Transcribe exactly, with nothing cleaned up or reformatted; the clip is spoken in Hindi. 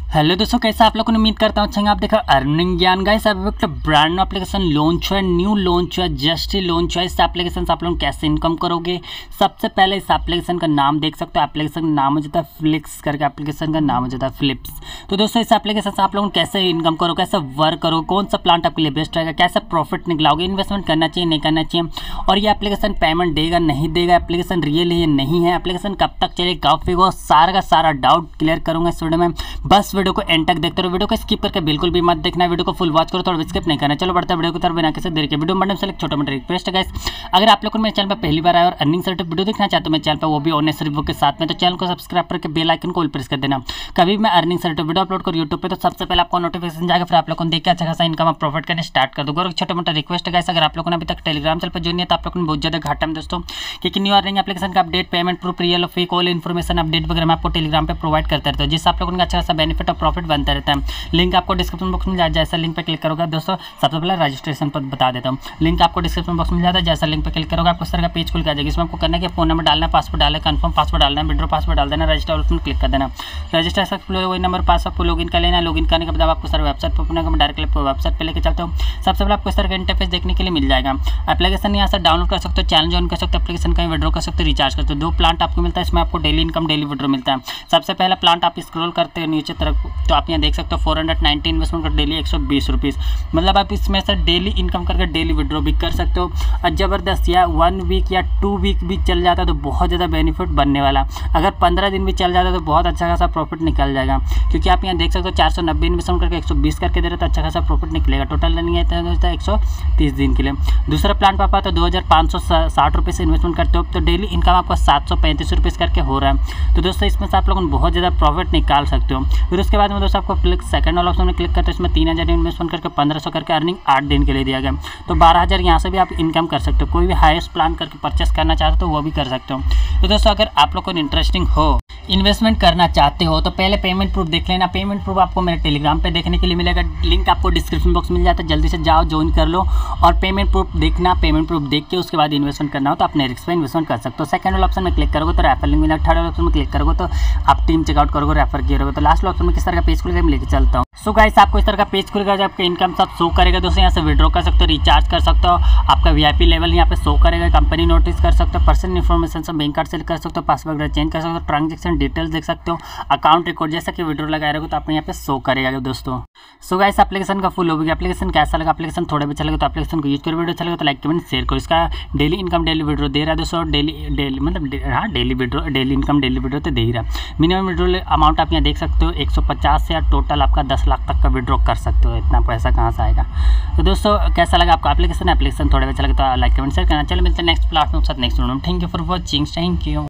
हेलो दोस्तों, कैसे आप लोगों ने उम्मीद करता हूँ अच्छा आप देखा अर्निंग ज्ञान गाइस। अब एक ब्रांड न्यू एप्लीकेशन लॉन्च हुआ है, न्यू लॉन्च हुआ है, जस्ट ही लॉन्च हुआ है। इस एप्लीकेशन से आप लोग कैसे इनकम करोगे। सबसे पहले इस एप्लीकेशन का नाम देख सकते हो। एप्लीकेशन का नाम हो जाता है फ्लिक्स करके, एप्लीकेशन का नाम हो जाता है फ्लिप्स। तो दोस्तों इस एप्लीकेशन से आप लोग कैसे इनकम करो, कैसे वर्क करो, कौन सा प्लांट आपके लिए बेस्ट रहेगा, कैसे प्रॉफिट निकलाओगे, इन्वेस्टमेंट करना चाहिए नहीं करना चाहिए, और ये एप्लीकेशन पेमेंट देगा नहीं देगा, एप्लीकेशन रियल है नहीं है, एप्लीकेशन कब तक चलेगा, कब फिर सारा का सारा डाउट क्लियर करूंगा इस वीडियो में। बस वीडियो को एंड तक देखते रहो, वीडियो को स्किप करके बिल्कुल भी मत देखना, वीडियो को फुल वॉच करो, थोड़ा स्किप नहीं करना। चलो बढ़ता है वीडियो को तरफ बिना किसी देर के। वीडियो में एक छोटा मोटा रिक्वेस्ट है गाइस, अगर आप लोग मेरे चैनल पर पहली बार आए और अर्निंग से वीडियो देखना चाहते हो मेरे चैनल पर, वो भी ऑनेस्ट रिव्यू के साथ में, तो चैनल को सब्सक्राइब करके बेल आइकन को ऑल प्रेस कर देना। कभी मैं अर्निंग से वीडियो अपलोड करूँ यूट्यूब पे तो सबसे पहले आपको नोटिफिकेशन जाएगा, फिर आप लोगों को देख के अच्छा खासा इनकम आप प्रॉफिट करने स्टार्ट कर दोगे। और छोटा मोटा रिक्वेस्ट है गाइस, अगर आप लोगों ने अभी तक टेलीग्राम चैनल पर ज्वाइन नहीं है तो आप लोगों ने बहुत ज्यादा घाटा है दोस्तों, क्योंकि न्यू अर्निंग एप्लीकेशन का अपडेट, पेमेंट प्रूफ, रियल और फेक ऑल इन्फॉर्मेशन अपडेट वगैरह मैं आपको टेलीग्राम पे प्रोवाइड करता रहता हूँ, जिससे आप लोगों का अच्छा खासा बेनिफिट और प्रॉफिट बनता रहता है। लिंक आपको डिस्क्रिप्शन बॉक्स में जाए, जैसा लिंक पे क्लिक करोगे दोस्तों, सबसे पहले रजिस्ट्रेशन पर बता देता हूँ, लिंक आपको डिस्क्रिप्शन बॉक्स में जाता है, जैसा लिंक पे क्लिक करोगे आपको इस तरह का पेज खुल के आ जाएगा। इसमें आपको करना है कि फोन नंबर डालना है, पासवर्ड डालना है, कंफर्म पासवर्ड डालना है, विड्रॉ पासवर्ड डाल देना, रजिस्टर ऑप्शन क्लिक कर देना। रजिस्टर सक्सेसफुल वही नंबर पास आपको लॉगिन कर लेना। लॉगिन करने के बाद आपको सर वेबसाइट पर अपने डायरेक्ट वेबसाइट पर लेकर चलता हूँ। सबसे पहले आपको इस तरह का इंटरफेस देखने के लिए मिल जाएगा। एप्लीकेशन यहाँ से डाउनलोड कर सकते हो, चैनल ज्वाइन कर सकते हो, एप्लीकेशन कहीं विड्रॉ कर सकते हो, रिचार्ज करते हो। दो प्लांट आपको मिलता है, इसमें आपको डेली इनकम डेली विड्रॉ मिलता है। सबसे पहला प्लांट आप स्क्रॉल करते हो नीचे तरफ तो आप यहाँ देख सकते हो फोर हंड्रेड नाइन्टी इन्वेस्टमेंट कर डेली एक सौ बीस रुपीज़, मतलब आप इसमें से डेली इनकम करके डेली विड्रॉ भी कर सकते हो। और ज़बरदस्त या वन वीक या टू वीक भी चल जाता है तो बहुत ज़्यादा बेनिफिट बनने वाला। अगर पंद्रह दिन भी चल जाता है तो बहुत अच्छा खासा प्रॉफिट निकल जाएगा, क्योंकि आप यहाँ देख सकते हो चार सौ नब्बे इन्वेस्टमेंट करके एक सौ बीस करके दे रहे तो अच्छा खासा प्रॉफिट निकलेगा। टोटल रनिंग है एक सौ तीस दिन के लिए। दूसरा प्लान पापा तो दो हज़ार पाँच सौ साठ रुपये से इन्वेस्टमेंट करते हो तो डेली इनकम आपका सात सौ पैंतीस रुपये करके हो रहा है। तो दोस्तों इसमें से आप लोग बहुत ज़्यादा प्रॉफिट निकाल सकते हो। फिर उसके बाद में दोस्तों आपको क्लिक सेकंड वाला ऑप्शन में क्लिक करते हो, इसमें तीन हज़ार इन्वेस्टमेंट करके पंद्रह सौ करके अर्निंग आठ दिन के लिए दिया गया, तो बारह हज़ार यहाँ से भी आप इनकम कर सकते हो। कोई भी हाईएस्ट प्लान करके परचेस करना चाहते हो तो वो भी कर सकते हो। तो दोस्तों अगर आप लोग को इंटरेस्टिंग हो, इन्वेस्टमेंट करना चाहते हो तो पहले पेमेंट प्रूफ देख लेना। पेमेंट प्रूफ आपको मेरे टेलीग्राम पे देखने के लिए मिलेगा, लिंक आपको डिस्क्रिप्शन बॉक्स मिल जाता है, जल्दी से जाओ ज्वाइन कर लो और पेमेंट प्रूफ देखना। पेमेंट प्रूफ देख के उसके बाद इन्वेस्टमेंट करना हो तो अपने रिस्क पे इन्वेस्टमेंट कर सकते हो। सेकंड वाला ऑप्शन में क्लिक करोगे तो रेफर लिंक मिलेगा, थर्ड वाला ऑप्शन में क्लिक करोगे तो आप टीम चेकआउट करोगे, रेफर किए रहोगे। तो लास्ट ऑप्शन में किस तरह का पेज खुलेगा मैं लेके चलता हूँ। सो गाइस आपको इस तरह का पेज खुलेगा जब आपका इनकम सब शो करेगा दोस्तों। यहाँ से विड्रॉ कर सकते हो, रिचार्ज कर सकते हो, आपका वीआईपी लेवल यहाँ पे शो करेगा, कंपनी नोटिस कर सकते हो, पर्सनल इन्फॉर्मेशन से बैंक कार्ड से कर सकते हो, पासवर्ड वगैरह चेंज कर सकते हो, ट्रांजेक्शन डिटेल्स देख सकते हो, अकाउंट रिकॉर्ड जैसा कि विड्रॉ लगा रहे हो तो आपको यहाँ पे शो करेगा दोस्तों। सो गाइस एप्लीकेशन का फुल होगी। एप्लीकेशन कैसा लगा, एप्लीकेशन थोड़ा भी चलेगा तो एप्लीकेशन को यूज करो, वीडियो चलेगा तो लाइक कमेंट शेयर करो। इसका डेली इनकम डेली विड्रॉ दे रहा है दोस्तों, डेली डेली मतलब हाँ daily withdraw daily income daily withdraw तो दे ही रहा। मिनिमम विड्रॉ अमाउंट आप यहाँ देख सकते हो एक सौ पचास से या टोटल आपका दस लाख तक का विड्रॉ कर सकते हो। इतना पैसा कहाँ से आएगा। तो दोस्तों कैसा लगा आपको एप्लीकेशन एप्लीकेशन थोड़ा भी चलेगा तो लाइक कमेंट शेयर करना। चलो मिलते हैं नेक्स्ट प्लेटफॉर्म के साथ नेक्स्ट वीडियो में। Thank you for watching, thank you.